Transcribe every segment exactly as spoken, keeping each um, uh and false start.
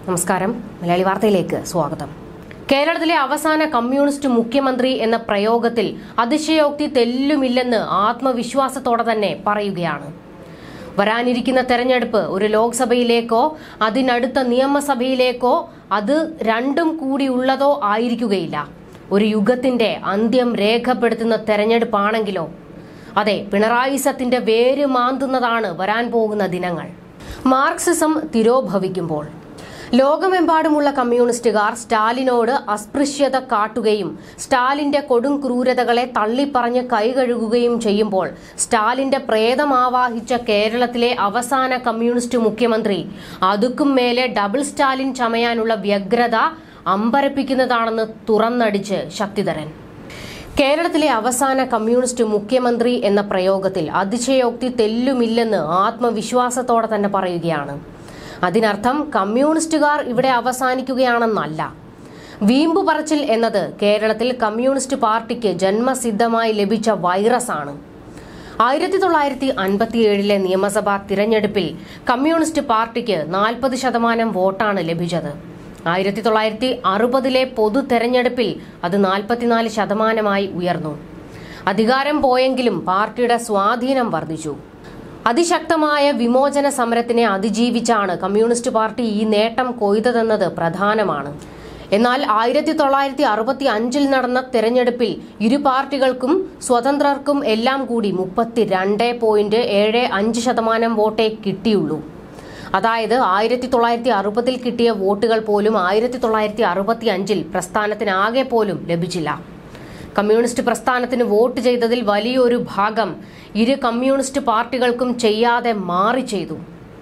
നമസ്കാരം, മലയാളി വാർത്തയിലേക്ക് സ്വാഗതം. കേരളത്തിലെ അവസാന കമ്മ്യൂണിസ്റ്റ് മുഖ്യമന്ത്രി എന്ന പ്രയോഗത്തിൽ അതിശയോക്തി തെല്ലുമില്ലെന്ന് ആത്മവിശ്വാസത്തോടെ തന്നെ പറയുകയാണ്. വരാനിരിക്കുന്ന തെരഞ്ഞെടുപ്പ് ഒരു ലോക്സഭയിലേക്കോ അതിനടുത്ത നിയമസഭയിലേക്കോ അത് രണ്ടും കൂടി ഉള്ളതോ ആയിരിക്കുകയില്ല. ഒരു യുഗത്തിന്റെ അന്ത്യം രേഖപ്പെടുത്തുന്ന തെരഞ്ഞെടുപ്പാണെങ്കിലോ അതെ, പിണറായിസത്തിന്റെ വേര് മാന്തുന്നതാണ് വരാൻ പോകുന്ന ദിനങ്ങൾ. മാർക്സിസം തിരോഭവിക്കുമ്പോൾ ലോകമെമ്പാടുമുള്ള കമ്മ്യൂണിസ്റ്റുകാർ സ്റ്റാലിനോട് അസ്പൃശ്യത കാട്ടുകയും സ്റ്റാലിന്റെ കൊടും ക്രൂരതകളെ തള്ളിപ്പറഞ്ഞ് കൈകഴുകുകയും ചെയ്യുമ്പോൾ സ്റ്റാലിന്റെ പ്രേതമാവാഹിച്ച കേരളത്തിലെ അവസാന കമ്മ്യൂണിസ്റ്റ് മുഖ്യമന്ത്രി അതുക്കും മേലെ ഡബിൾ സ്റ്റാലിൻ ചമയാനുള്ള വ്യഗ്രത അമ്പരപ്പിക്കുന്നതാണെന്ന് തുറന്നടിച്ച് ശക്തിധരൻ. കേരളത്തിലെ അവസാന കമ്മ്യൂണിസ്റ്റ് മുഖ്യമന്ത്രി എന്ന പ്രയോഗത്തിൽ അതിശയോക്തി തെല്ലുമില്ലെന്ന് ആത്മവിശ്വാസത്തോടെ തന്നെ പറയുകയാണ്. അതിനർത്ഥം കമ്മ്യൂണിസ്റ്റുകാർ ഇവിടെ അവസാനിക്കുകയാണെന്നല്ല. വീമ്പു പറച്ചിൽ എന്നത് കേരളത്തിൽ കമ്മ്യൂണിസ്റ്റ് പാർട്ടിക്ക് ജന്മസിദ്ധമായി ലഭിച്ച വൈറസ് ആണ്. ആയിരത്തി തൊള്ളായിരത്തി അൻപത്തിയേഴിലെ നിയമസഭാ തിരഞ്ഞെടുപ്പിൽ കമ്മ്യൂണിസ്റ്റ് പാർട്ടിക്ക് നാൽപ്പത് ശതമാനം വോട്ടാണ് ലഭിച്ചത്. ആയിരത്തി തൊള്ളായിരത്തി അറുപതിലെ പൊതു തെരഞ്ഞെടുപ്പിൽ അത് നാൽപ്പത്തിനാല് ശതമാനമായി ഉയർന്നു. അധികാരം പോയെങ്കിലും പാർട്ടിയുടെ സ്വാധീനം വർദ്ധിച്ചു. അതിശക്തമായ വിമോചന സമരത്തിനെ അതിജീവിച്ചാണ് കമ്മ്യൂണിസ്റ്റ് പാർട്ടി ഈ നേട്ടം കൊയ്തതെന്നത് പ്രധാനമാണ്. എന്നാൽ ആയിരത്തി തൊള്ളായിരത്തി അറുപത്തി അഞ്ചിൽ നടന്ന തെരഞ്ഞെടുപ്പിൽ ഇരു പാർട്ടികൾക്കും സ്വതന്ത്രർക്കും എല്ലാം കൂടി മുപ്പത്തിരണ്ട് പോയിന്റ് ഏഴ് അഞ്ച് ശതമാനം വോട്ടേ കിട്ടിയുള്ളൂ. അതായത് ആയിരത്തി തൊള്ളായിരത്തി അറുപതിൽ കിട്ടിയ വോട്ടുകൾ പോലും ആയിരത്തി തൊള്ളായിരത്തി അറുപത്തി അഞ്ചിൽ പ്രസ്ഥാനത്തിനാകെ പോലും ലഭിച്ചില്ല. കമ്മ്യൂണിസ്റ്റ് പ്രസ്ഥാനത്തിന് വോട്ട് ചെയ്തതിൽ വലിയൊരു ഭാഗം ഇരു കമ്മ്യൂണിസ്റ്റ് പാർട്ടികൾക്കും ചെയ്യാതെ മാറി ചെയ്തു.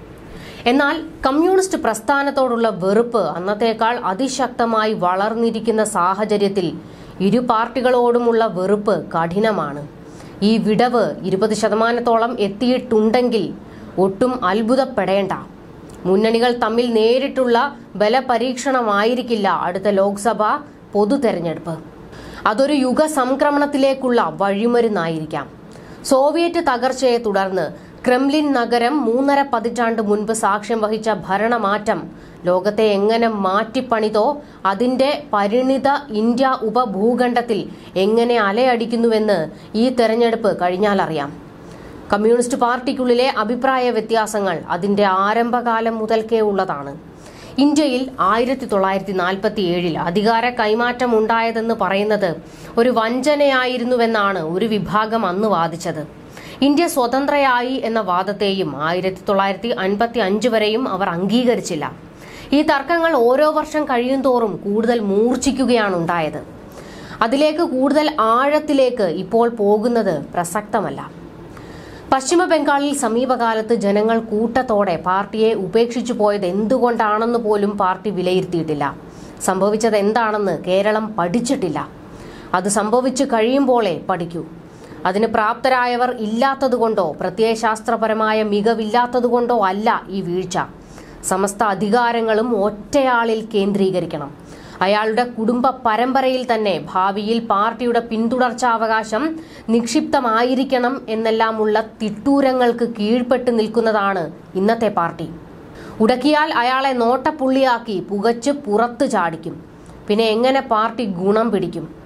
എന്നാൽ കമ്മ്യൂണിസ്റ്റ് പ്രസ്ഥാനത്തോടുള്ള വെറുപ്പ് അന്നത്തേക്കാൾ അതിശക്തമായി വളർന്നിരിക്കുന്ന സാഹചര്യത്തിൽ ഇരു പാർട്ടികളോടുമുള്ള വെറുപ്പ് കഠിനമാണ്. ഈ വിടവ് ഇരുപത് ശതമാനത്തോളം എത്തിയിട്ടുണ്ടെങ്കിൽ ഒട്ടും അത്ഭുതപ്പെടേണ്ട. മുന്നണികൾ തമ്മിൽ നേരിട്ടുള്ള ബലപരീക്ഷണമായിരിക്കില്ല അടുത്ത ലോക്സഭാ പൊതു തെരഞ്ഞെടുപ്പ്. അതൊരു യുഗ സംക്രമണത്തിലേക്കുള്ള വഴിമരുന്നായിരിക്കാം. സോവിയറ്റ് തകർച്ചയെ തുടർന്ന് ക്രെംലിൻ നഗരം മൂന്നര പതിറ്റാണ്ട് മുൻപ് സാക്ഷ്യം വഹിച്ച ഭരണമാറ്റം ലോകത്തെ എങ്ങനെ മാറ്റിപ്പണിതോ അതിന്റെ പരിണിത ഇന്ത്യ ഉപഭൂഖണ്ഡത്തിൽ എങ്ങനെ അലയടിക്കുന്നുവെന്ന് ഈ തെരഞ്ഞെടുപ്പ് കഴിഞ്ഞാൽ അറിയാം. കമ്മ്യൂണിസ്റ്റ് പാർട്ടിക്കുള്ളിലെ അഭിപ്രായ വ്യത്യാസങ്ങൾ അതിന്റെ ആരംഭകാലം മുതൽക്കേ ഉള്ളതാണ്. ഇന്ത്യയിൽ ആയിരത്തി തൊള്ളായിരത്തി നാൽപ്പത്തി ഏഴിൽ അധികാര കൈമാറ്റം ഉണ്ടായതെന്ന് പറയുന്നത് ഒരു വഞ്ചനയായിരുന്നുവെന്നാണ് ഒരു വിഭാഗം അന്ന് വാദിച്ചത്. ഇന്ത്യ സ്വതന്ത്രയായി എന്ന വാദത്തെയും ആയിരത്തി തൊള്ളായിരത്തി അൻപത്തി അഞ്ച് വരെയും അവർ അംഗീകരിച്ചില്ല. ഈ തർക്കങ്ങൾ ഓരോ വർഷം കഴിയുന്തോറും കൂടുതൽ മൂർച്ഛിക്കുകയാണ് ഉണ്ടായത്. അതിലേക്ക് കൂടുതൽ ആഴത്തിലേക്ക് ഇപ്പോൾ പോകുന്നത് പ്രസക്തമല്ല. പശ്ചിമ ബംഗാളിൽ സമീപകാലത്ത് ജനങ്ങൾ കൂട്ടത്തോടെ പാർട്ടിയെ ഉപേക്ഷിച്ചു പോയത് എന്തുകൊണ്ടാണെന്ന് പോലും പാർട്ടി വിലയിരുത്തിയിട്ടില്ല. സംഭവിച്ചത് എന്താണെന്ന് കേരളം പഠിച്ചിട്ടില്ല. അത് സംഭവിച്ചു കഴിയുമ്പോഴേ പഠിക്കൂ. അതിന് പ്രാപ്തരായവർ ഇല്ലാത്തതുകൊണ്ടോ പ്രത്യയശാസ്ത്രപരമായ മികവില്ലാത്തതുകൊണ്ടോ അല്ല ഈ വീഴ്ച. സമസ്ത അധികാരങ്ങളും ഒറ്റയാളിൽ കേന്ദ്രീകരിക്കണം. അയാളുടെ കുടുംബ പരമ്പരയിൽ തന്നെ ഭാവിയിൽ പാർട്ടിയുടെ പിന്തുടർച്ചാവകാശം നിക്ഷിപ്തമായിരിക്കണം എന്നെല്ലാമുള്ള തിട്ടൂരങ്ങൾക്ക് കീഴ്പ്പെട്ട് നിൽക്കുന്നതാണ് ഇന്നത്തെ പാർട്ടി. ഉടക്കിയാൽ അയാളെ നോട്ടപ്പുള്ളിയാക്കി പുകച്ച് പുറത്തു ചാടിക്കും. പിന്നെ എങ്ങനെ പാർട്ടി ഗുണം പിടിക്കും?